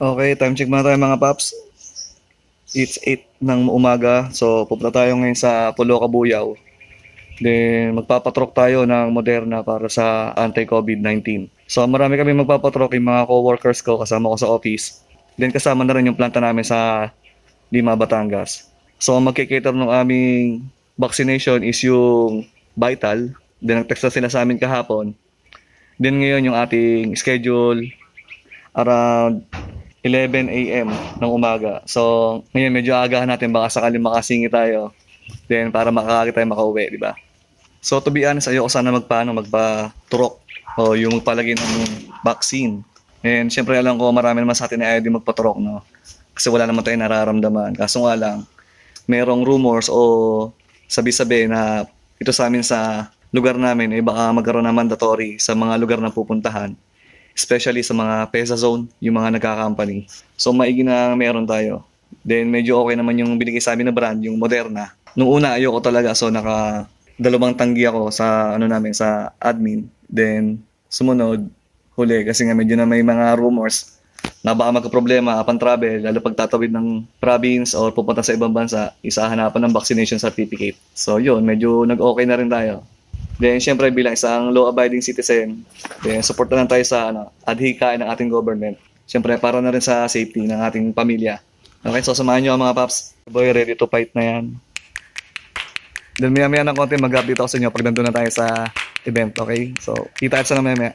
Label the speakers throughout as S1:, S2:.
S1: Okay, time check muna tayo mga paps. It's 8 ng umaga. So, pupunta tayo ngayon sa Pulo Cabuyao. Then, magpapatrok tayo ng Moderna para sa anti-COVID-19. So, marami kami magpapatrok, yung mga co-workers ko, kasama ko sa office. Then, kasama na rin yung planta namin sa Lima, Batangas. So, ang magkikater ng aming vaccination is yung Vital. Then, nag-text na sila sa amin kahapon. Then, ngayon yung ating schedule around 11 a.m. ng umaga. So, ngayon medyo agahan natin, baka sakaling makasingi tayo. Then, para makakagi tayo makauwi, di ba? So, to be honest, ayoko sana magpa-turok o yung magpalagay ng vaccine. And syempre alam ko marami naman sa atin na ayaw din magpaturok, no? Kasi wala naman tayo nararamdaman. Kaso nga lang, merong rumors o sabi-sabi na ito sa amin sa lugar namin, eh baka magkaroon ng mandatory sa mga lugar na pupuntahan. Especially sa mga PESA zone, yung mga nagka-company. So, maigi na meron tayo. Then, medyo okay naman yung binigay sa amin na brand, yung Moderna. Nung una, ayoko talaga. So, dalawang tanggi ako sa, sa admin. Then, sumunod, huli. Kasi nga medyo na may mga rumors na baka magka-problema upon travel, lalo pag tatawid ng province or pupunta sa ibang bansa, isahanapan ng vaccination certificate. So, yun, medyo nag-okay na rin tayo. Then, syempre bilang isang law-abiding citizen, then support na lang tayo sa adhikain ng ating government. Syempre, para na rin sa safety ng ating pamilya. Okay, so samahan nyo mga paps. Boy, ready to fight na yan. Then, maya-maya ng konti, mag-update ako sa inyo pag nandun na tayo sa event, okay? So, kita at sa na maya-maya.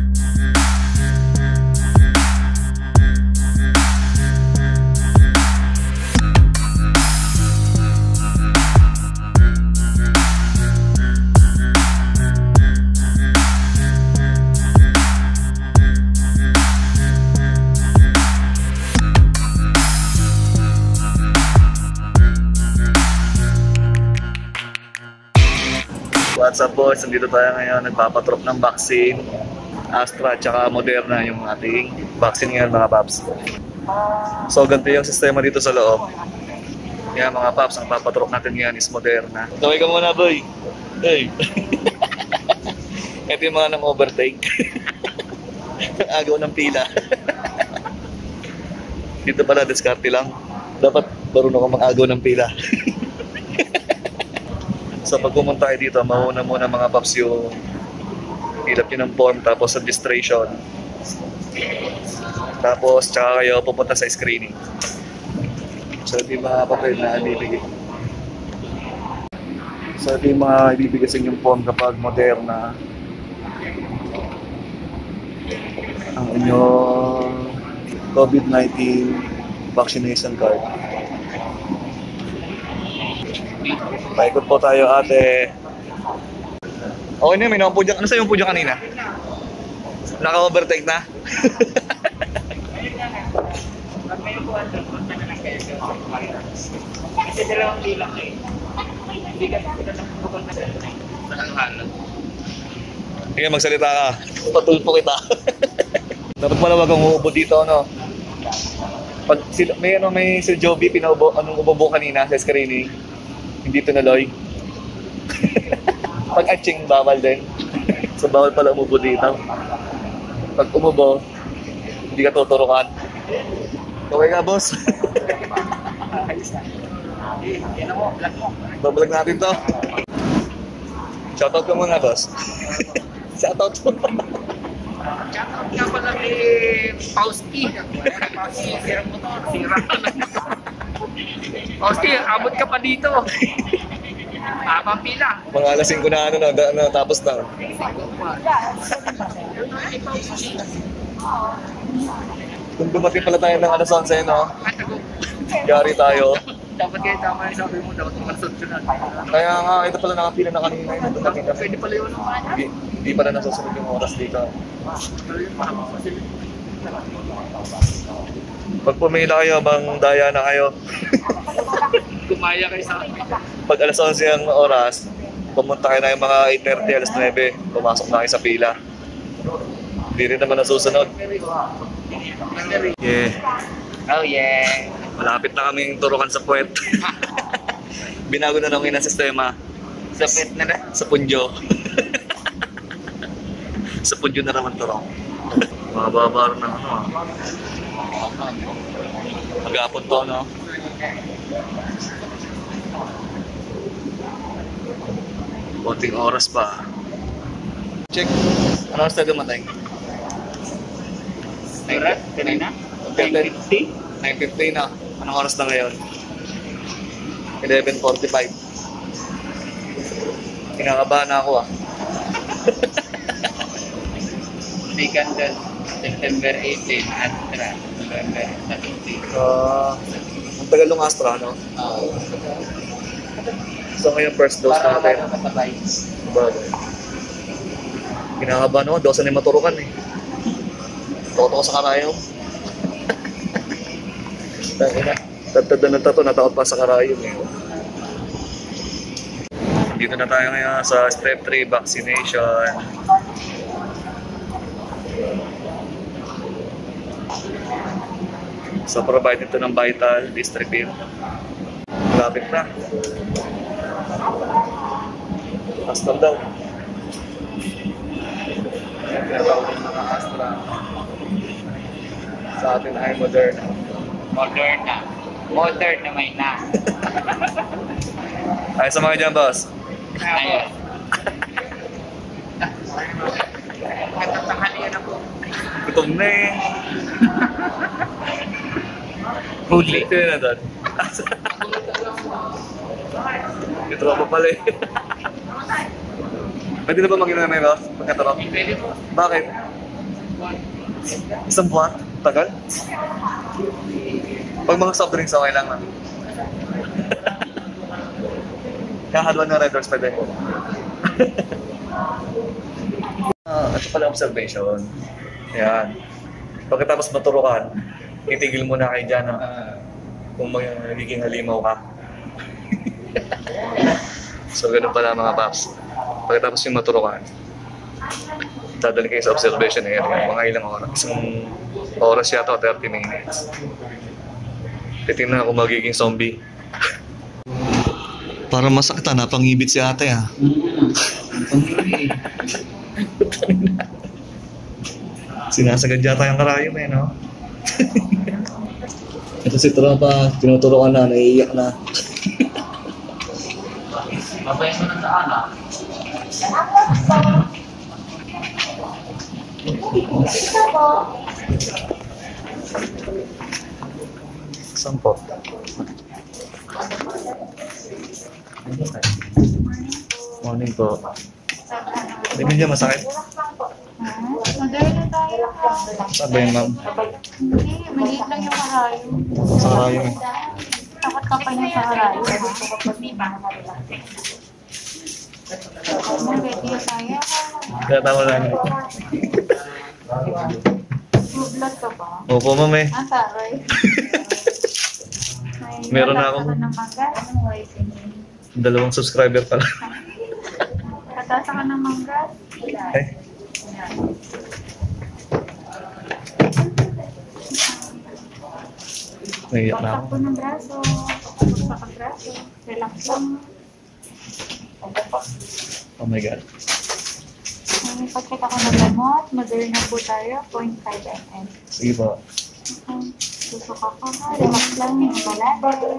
S1: What's up boys? Nandito tayo ngayon, nagpapatrop ng vaccine. Astra at saka Moderna yung ating vaccine ngayon mga paps. So ganito yung sistema dito sa loob. Yan mga paps, ang papatrop natin ngayon is Moderna. Tawag ka muna boy. Hey. Ito yung mga nang overtake. Ang agaw ng pila. Dito pala, diskarte lang. Dapat marunong ka mag-agaw ng pila. So pag pumunta kayo dito, mauna muna mga paps yung ilap nyo ng form, tapos registration. Tapos tsaka kayo pupunta sa screening. So ito yung mga papel na ibibigay. So ito yung mga ibibigay sa inyong form kapag Moderna. Ang inyong COVID-19 vaccination card. Paikot po tayo ate. Okay na, may nakapudya. Ano sa'yo yung pudya kanina? Naka-overtake na?
S2: Kasi dalawang bilang eh. Hindi ka nakapagod na halo-halo.
S1: Sige, magsalita ka. Patulpo kita. Dapat pala wag kang uubo dito, no? Pag may si Joby umubo kanina sa screening. Hindi tinuloy. Pag atching, bawal din. So, bawal pala umubo dito. Pag umubo, hindi ka tuturukan. Okay ka, boss?
S2: Yan mo, vlog mo.
S1: Babalag natin to. Shoutout ka muna, boss. Shoutout mo.
S2: Shoutout nga pala kay Pausti. Pausti, sirang motor. Sirang. Pausti, abot ka pa dito. Habang pila.
S1: Mga alas 5 na tapos na. Kung dumating pala tayo ng alas 11, no? Yari tayo.
S2: Dapat kayo tama yung sabi mo, dapat makasunod.
S1: Kaya nga, ito pala nakapila na kanina yun. Dumating kami.
S2: Pwede pala yun.
S1: Hindi pala nasusunod yung oras dito.
S2: Pero yung mahabang facility.
S1: Pag pumila kayo, bang daya na kayo.
S2: Kumaya kayo sa akin.
S1: Pag alas 11 ang oras, pumunta kayo na yung mga 8:30, alas 9, pumasok na kayo sa pila. Hindi rin naman nasusunod. Yeah.
S2: Oh yeah.
S1: Malapit na kaming turukan sa puwet. Binago na lang yung sistema.
S2: Sa pet na na.
S1: Sa punjo. Sa punjo na naman turok. Mga babar ng ano ah. Mag-aapon to, no? Konting oras pa. Check. Ano oras tayo dumating?
S2: Oras? Kanina? 9:50?
S1: 9:50 na. Anong oras na ngayon? 11:45. Kinakabahan na ako ah.
S2: May candle. September 18, Astra. November 17.
S1: Ang tagal ng Astra, no? So ngayon first dose
S2: Para
S1: natin.
S2: naman kasabay.
S1: Bagay. Kinakabahan ako, dosa na yung maturukan eh. Toto ko sa karayom. Tatanda na tato, natakot pa sa karayom eh. Dito na tayo ngayon sa step 3 vaccination. So provide ito ng Vital Distribute. Malapit na. Astra daw. Tinatawag ng mga Astra. Sa atin ay Moderna.
S2: Moderna. Moderna may na.
S1: Ay sa mga dyan, boss.
S2: Ayun. Natatakalian ako.
S1: Gutom na eh. Huli. Ito yun na doon. Yung tropa pala eh. Pwede na ba mag-inamay, boss? Pagkatarap?
S2: Pwede po.
S1: Bakit? Isang buwan? Tagal? Pag mga soft drinks, okay lang na. Kahaluan ng Red Doors pwede. Ito pala observation. Ayan. Pagkatapos maturukan, itigil muna kayo dyan kung magiging halimaw ka. So ganun pala mga paps. Pagkatapos yung maturukan, dadali kayo sa observation area. Mga ilang oras. Isang oras yata o 30 minutes. Titingnan ako magiging zombie. Para masakta, napangibit si ate ah. Sinasagad yata yung karayom eh, no? Ito si tropa, tinuturuan na, naiiyak na.
S2: Mabay mo na sa anak.
S1: Saan po? Morning po. Hindi medyo masakit.
S3: Moderna tayo.
S1: Saan ba yun, ma'am?
S3: Hindi, maliit lang yung karayom.
S1: Sa karayom eh.
S3: Takot ka pa niya sa karayom. Ready na tayo.
S1: Kaya tama lang.
S3: Blood ka ba?
S1: Opo, ma'am eh.
S3: Ah, taray.
S1: Meron na akong-
S3: Ng mangga.
S1: 2 subscriber pala.
S3: Katasa ka ng mangga.
S1: Ay, naiiyak na ako.
S3: Baksak po ng braso. Baksak ang braso. Relax lang.
S1: Oh my God.
S3: Pag-check ako ng gamot. Moderna po tayo. 0.5 ml.
S1: Sige po.
S3: Susuka ka ha. Relax lang. Malalim.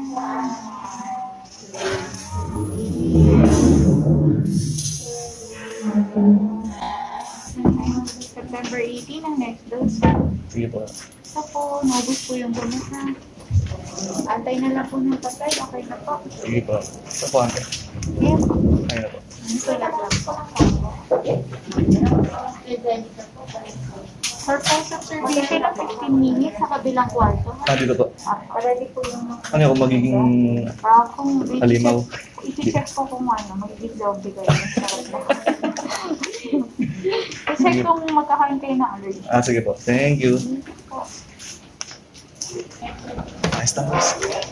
S3: September 18 ang next dose.
S1: Sige po.
S3: Ito po, naubos po yung gamot ha. Antay na lang po ng patay. Okay na po.
S1: Sige po. Sa po, ante.
S3: Ayan po.
S1: Ayun na po.
S3: Sulat lang po. For post observation ng 15 minutes sa kabilang kwarto.
S1: Dito po.
S3: Ready po yung...
S1: Ano kung magiging
S3: Kung
S1: halimaw?
S3: i-check ko kung ano, magiging zombie kayo. I-check kung magkakain kayo ng allergy.
S1: Sige po. Thank you. Nice times.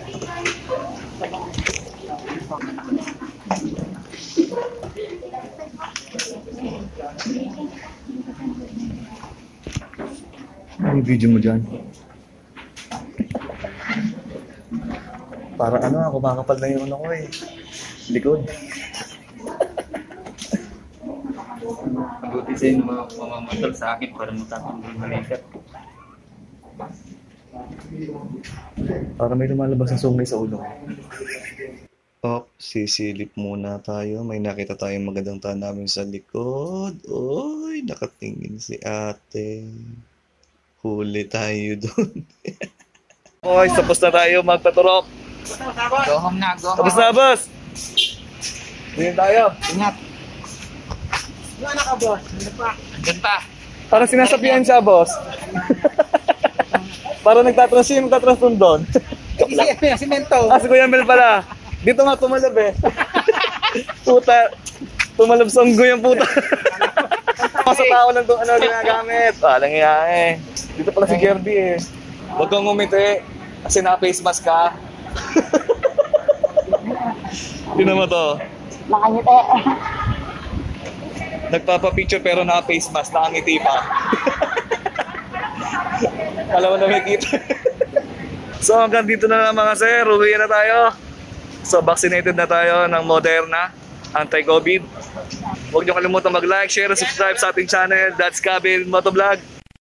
S1: Ano yung video mo dyan? Para ano, kumakapal na yung ano ko eh. Likod. Buti
S2: Kasi yung mga mamamatol sa akin para matapang ng balikat.
S1: Para may lumalabas na sungay sa ulo. Pop, sisilip muna tayo. May nakita tayong magandang tanawin sa likod. Uy, nakatingin si ate. Huli tayo dun. Oy, tapos na tayo magpaturok.
S2: Go home na, go home.
S1: Tapos na, boss. Tingin tayo.
S2: Ingat. Wala ka, boss. Andun pa.
S1: Parang sinasabihan siya, boss. Parang magtatras doon.
S2: Si Mento.
S1: Si Kuya Mel pala. Dito nga tumalab eh. Puta. Tumalab sa unggoy ang puta. Sa tao lang itong ginagamit. Walang iya eh. Dito pala si Gerby eh. Huwag kang umiti. Kasi naka-face mask ka. Tignan mo to.
S3: Nakangiti.
S1: Nagpapa-picture pero naka-face mask. Nakangiti pa. Alam mo na may kita. So hanggang dito na lang mga sir. Uwi na tayo. So vaccinated na tayo ng Moderna anti-COVID. Huwag niyo kalimutan mag-like, share, and subscribe sa ating channel. That's Cabin Motovlog.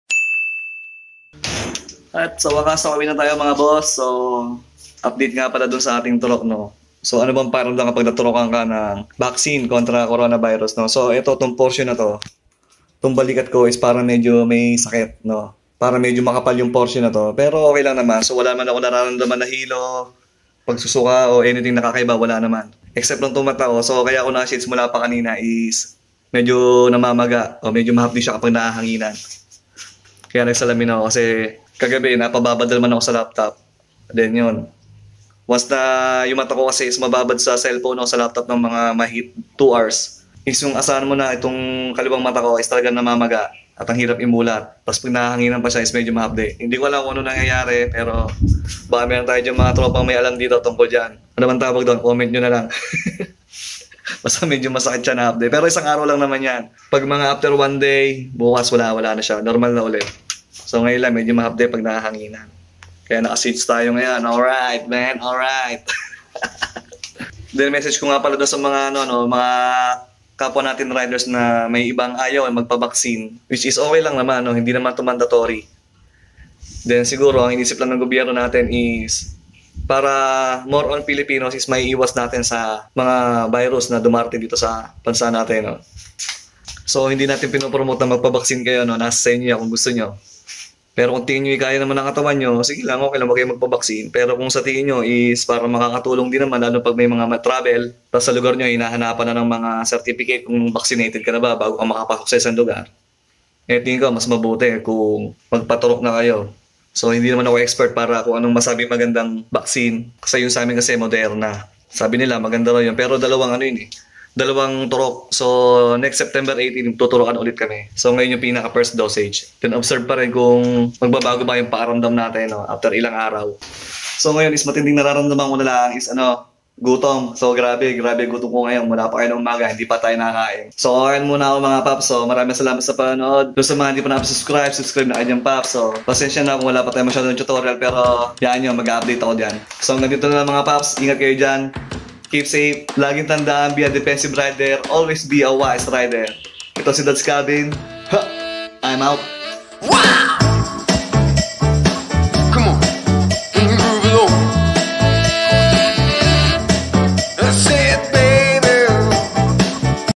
S1: At sa wakas, uwi na tayo mga boss. So update nga pala dun sa ating turok, no? So ano bang paramdam kapag naturokan ka ng vaccine kontra coronavirus, no? So ito, itong portion na to, itong balikat ko is parang medyo may sakit, no? Para medyo makapal yung portion na to. Pero okay lang naman. So wala man ako nararamdaman na hilo, pagsusuka o anything nakakaiba, wala naman. Except nung tumata ko. So kaya ako na-shades mula pa kanina is medyo namamaga o medyo mahapdi siya kapag nahahanginan. Kaya nagsalamin ako kasi kagabi napababad naman ako sa laptop. Then yun. Once na yung mata ko kasi is mababad sa cellphone o sa laptop ng mga mahit 2 hours. Is yung asahan mo na itong kaliwang mata ko is talagang namamaga. At ang hirap imulat. Tapos pag nahanginan pa siya is medyo mahapde. Hindi ko alam kung ano nangyayari, pero baka meron tayo dyan mga tropang may alam dito tungkol dyan. Ano man tawag doon? Comment nyo na lang. Basta medyo masakit siya na hapde. Pero isang araw lang naman yan. Pag mga after 1 day, bukas wala na siya. Normal na ulit. So ngayon lang, medyo mahapde pag nahanginan. Kaya naka-seats tayo ngayon. Alright, man. Alright. Then message ko nga pala doon sa mga, mga kapwa natin riders na may ibang ayaw ay magpa-vaccine, which is okay lang naman, no? Hindi naman ito mandatory. Then siguro ang inisip lang ng gobyerno natin is para more on Filipinos is may iwas natin sa mga virus na dumarating dito sa bansa natin, no? So hindi natin pinopromote na magpa-vaccine kayo, no? Nasa sa inyo kung gusto nyo. Pero kung tingin nyo kaya naman ang katawan nyo, sige lang, okay lang, huwag kayo magpa-vaccine. Pero kung sa tingin nyo is para makakatulong din naman, lalo pag may mga travel, tapos sa lugar nyo, hinahanapan na ng mga certificate kung vaccinated ka na ba bago ka makapasok sa isang lugar. Eh, tingin ko, mas mabuti kung magpaturok na kayo. So, hindi naman ako expert para kung anong masabi magandang vaccine. Kasi yung sa amin kasi Moderna. Sabi nila, maganda raw yun. Pero dalawang turok. So, next September 18, tuturokan ulit kami. So, ngayon yung pinaka first dosage. Then, observe pa rin kung magbabago ba yung paaramdam natin, no, after ilang araw. So, ngayon is matinding nararamdaman ko na lang is gutom. So, grabe gutom ko ngayon. Mula pa kayo ng umaga, hindi pa tayo nakakain. So, okay muna ako mga paps. So, maraming salamat sa panonood. Doon sa mga hindi pa subscribe na kanyang paps. So, pasensya na kung wala pa tayo masyadong tutorial. Pero, yan yun, mag-update ako dyan. So, hanggang dito na lang mga paps. Ingat kayo dyan. Keep safe. Laging tandaan, be a defensive rider. Always be a wise rider. Ito si Dad's Cabin. I'm out.
S2: Wow!